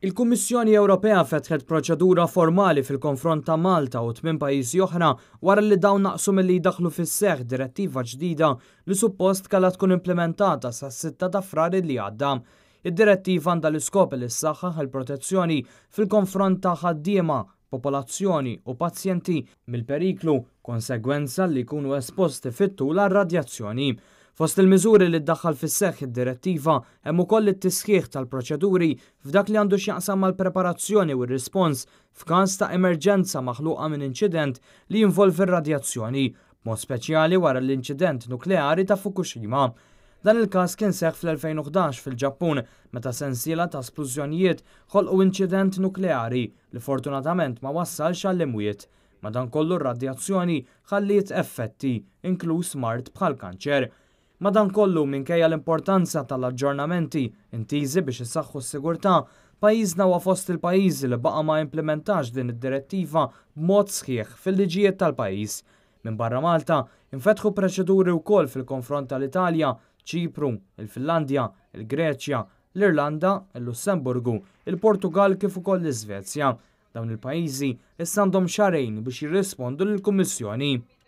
Il-Kummissjoni Ewropea fetħet proċedura formali fil-konfront ta' Malta u 8 pajjiżi oħra wara li dawn naqsu milli jdaħlu fis-seħħ direttiva ġdida li suppost kellha tkun implementata sas-6 ta' Frar li għadda. Id-direttiva għandha l-iskop li ssaħħaħ il-protezzjoni fil-konfront ta' ħaddiema, popolazzjoni u pazjenti mill-periklu konsegwenza li jkunu esposti fit-tul għar-radjazzjoni. Fost il-miżuri li ddaħħal fis-seħħ id-direttiva hemm ukoll it-tisħiħ tal-proċeduri f'dak li għandu x'jaqsam mal-preparazzjoni u r-rispons f'każ ta' emerġenza maħluqa minn inċident li jinvolvi r-radjazzjoni, b'mod speċjali wara l-inċident nukleari ta' Fukushima. Dan il-każ kien seħħ fl-2011 fil-Ġappun meta sensiela ta' splużjonijiet ħolqu inċident nukleari li fortunatament ma wassalx għall-imwiet. Madankollu r-radjazzjoni ħalliet effetti, inkluż mart bħal kanċer. Madankollu minkejja l-importanza tal-aġġornamenti intiżi biex isaħħu s-sigurtà, pajjiżna huwa fost il-pajjiżi li baqa' ma implementax din id-direttiva b'mod sħiħ fil-liġijiet tal-pajjiż. Minn barra Malta infetħu proċeduri wkoll fil-konfront tal-Italja, Ċipru, il-Finlandja, il-Greċja, l-Irlanda, il-Lussemburgu, il-Portugal kif ukoll l-Iżvezja. Dawn il-pajjiżi issa għandhom xarejn biex jirrispondu lill-Kummissjoni.